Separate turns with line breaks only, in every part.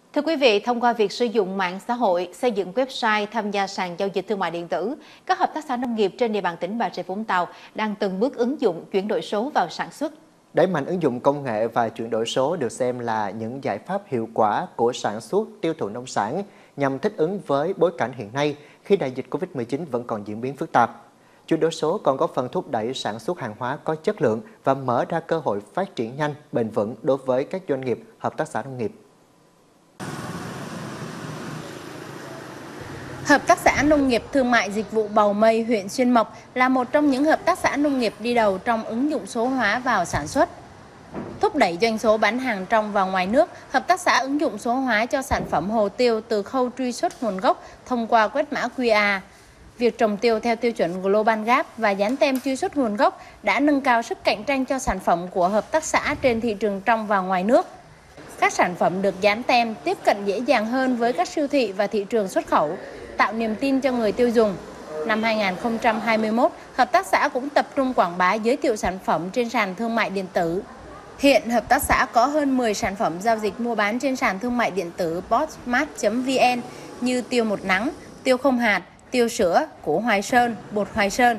Thưa quý vị, thông qua việc sử dụng mạng xã hội, xây dựng website, tham gia sàn giao dịch thương mại điện tử, các hợp tác xã nông nghiệp trên địa bàn tỉnh Bà Rịa Vũng Tàu đang từng bước ứng dụng chuyển đổi số vào sản xuất.
Đẩy mạnh ứng dụng công nghệ và chuyển đổi số được xem là những giải pháp hiệu quả của sản xuất tiêu thụ nông sản nhằm thích ứng với bối cảnh hiện nay khi đại dịch Covid-19 vẫn còn diễn biến phức tạp. Chuyển đổi số còn góp phần thúc đẩy sản xuất hàng hóa có chất lượng và mở ra cơ hội phát triển nhanh, bền vững đối với các doanh nghiệp, hợp tác xã nông nghiệp.
Hợp tác xã Nông nghiệp Thương mại Dịch vụ Bầu Mây, huyện Xuyên Mộc là một trong những hợp tác xã nông nghiệp đi đầu trong ứng dụng số hóa vào sản xuất. Thúc đẩy doanh số bán hàng trong và ngoài nước, hợp tác xã ứng dụng số hóa cho sản phẩm hồ tiêu từ khâu truy xuất nguồn gốc thông qua quét mã QR. Việc trồng tiêu theo tiêu chuẩn Global Gap và dán tem truy xuất nguồn gốc đã nâng cao sức cạnh tranh cho sản phẩm của hợp tác xã trên thị trường trong và ngoài nước. Các sản phẩm được dán tem tiếp cận dễ dàng hơn với các siêu thị và thị trường xuất khẩu, tạo niềm tin cho người tiêu dùng. Năm 2021, hợp tác xã cũng tập trung quảng bá giới thiệu sản phẩm trên sàn thương mại điện tử. Hiện, hợp tác xã có hơn 10 sản phẩm giao dịch mua bán trên sàn thương mại điện tử botsmart.vn như tiêu một nắng, tiêu không hạt, tiêu sữa, củ Hoài Sơn, bột Hoài Sơn.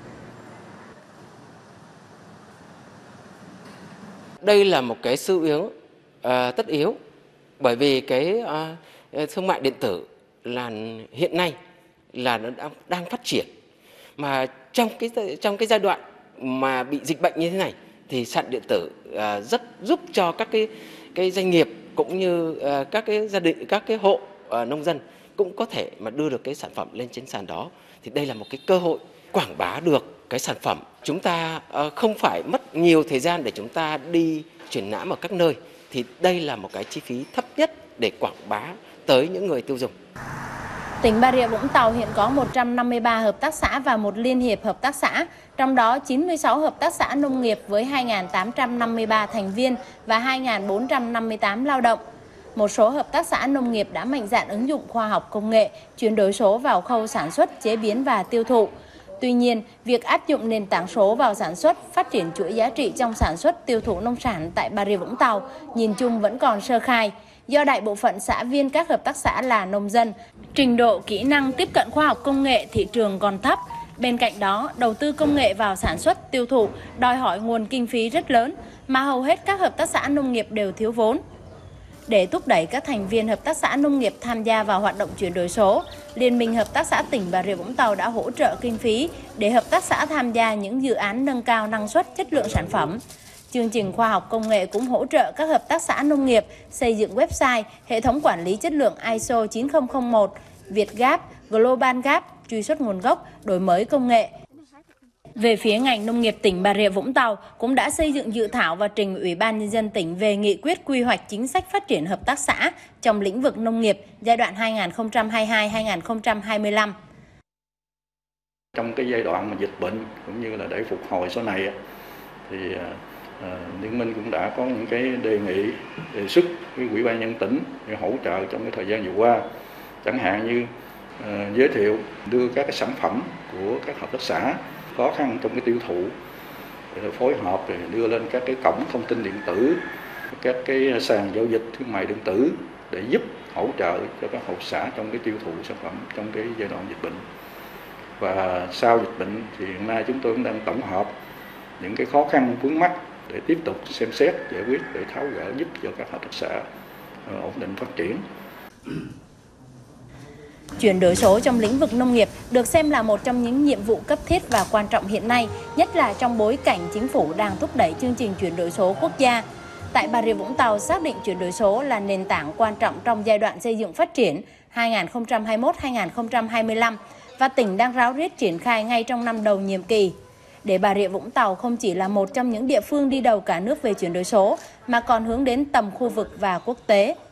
Đây là một cái xu hướng tất yếu, bởi vì cái thương mại điện tử là hiện nay là nó đang phát triển, mà trong cái giai đoạn mà bị dịch bệnh như thế này thì sàn điện tử rất giúp cho các cái doanh nghiệp cũng như các cái gia đình, các cái hộ nông dân cũng có thể mà đưa được cái sản phẩm lên trên sàn đó. Thì đây là một cái cơ hội quảng bá được cái sản phẩm. Chúng ta không phải mất nhiều thời gian để chúng ta đi triển lãm ở các nơi, thì đây là một cái chi phí thấp nhất để quảng bá tới những người tiêu dùng.
Tỉnh Bà Rịa Vũng Tàu hiện có 153 hợp tác xã và một liên hiệp hợp tác xã, trong đó 96 hợp tác xã nông nghiệp với 2.853 thành viên và 2.458 lao động. Một số hợp tác xã nông nghiệp đã mạnh dạn ứng dụng khoa học công nghệ, chuyển đổi số vào khâu sản xuất, chế biến và tiêu thụ. Tuy nhiên, việc áp dụng nền tảng số vào sản xuất, phát triển chuỗi giá trị trong sản xuất tiêu thụ nông sản tại Bà Rịa Vũng Tàu nhìn chung vẫn còn sơ khai. Do đại bộ phận xã viên các hợp tác xã là nông dân, trình độ kỹ năng tiếp cận khoa học công nghệ thị trường còn thấp. Bên cạnh đó, đầu tư công nghệ vào sản xuất, tiêu thụ đòi hỏi nguồn kinh phí rất lớn, mà hầu hết các hợp tác xã nông nghiệp đều thiếu vốn. Để thúc đẩy các thành viên hợp tác xã nông nghiệp tham gia vào hoạt động chuyển đổi số, Liên minh Hợp tác xã tỉnh Bà Rịa Vũng Tàu đã hỗ trợ kinh phí để hợp tác xã tham gia những dự án nâng cao năng suất, chất lượng sản phẩm. Chương trình khoa học công nghệ cũng hỗ trợ các hợp tác xã nông nghiệp xây dựng website, hệ thống quản lý chất lượng ISO 9001, Việt Gap, Global Gap, truy xuất nguồn gốc, đổi mới công nghệ. Về phía ngành nông nghiệp tỉnh Bà Rịa Vũng Tàu cũng đã xây dựng dự thảo và trình Ủy ban Nhân dân tỉnh về nghị quyết quy hoạch chính sách phát triển hợp tác xã trong lĩnh vực nông nghiệp giai đoạn 2022-2025.
Trong cái giai đoạn mà dịch bệnh cũng như là để phục hồi sau này thì Liên minh cũng đã có những cái đề nghị, đề xuất với Ủy ban nhân dân tỉnh để hỗ trợ trong cái thời gian vừa qua, chẳng hạn như giới thiệu đưa các cái sản phẩm của các hợp tác xã khó khăn trong cái tiêu thụ để phối hợp để đưa lên các cái cổng thông tin điện tử, các cái sàn giao dịch thương mại điện tử để giúp hỗ trợ cho các hợp tác xã trong cái tiêu thụ sản phẩm trong cái giai đoạn dịch bệnh. Và sau dịch bệnh thì hiện nay chúng tôi cũng đang tổng hợp những cái khó khăn vướng mắc để tiếp tục xem xét giải quyết để tháo gỡ giúp cho các hợp tác xã ổn định phát triển.
Chuyển đổi số trong lĩnh vực nông nghiệp được xem là một trong những nhiệm vụ cấp thiết và quan trọng hiện nay, nhất là trong bối cảnh chính phủ đang thúc đẩy chương trình chuyển đổi số quốc gia. Tại Bà Rịa Vũng Tàu xác định chuyển đổi số là nền tảng quan trọng trong giai đoạn xây dựng phát triển 2021-2025 và tỉnh đang ráo riết triển khai ngay trong năm đầu nhiệm kỳ. Để Bà Rịa Vũng Tàu không chỉ là một trong những địa phương đi đầu cả nước về chuyển đổi số, mà còn hướng đến tầm khu vực và quốc tế.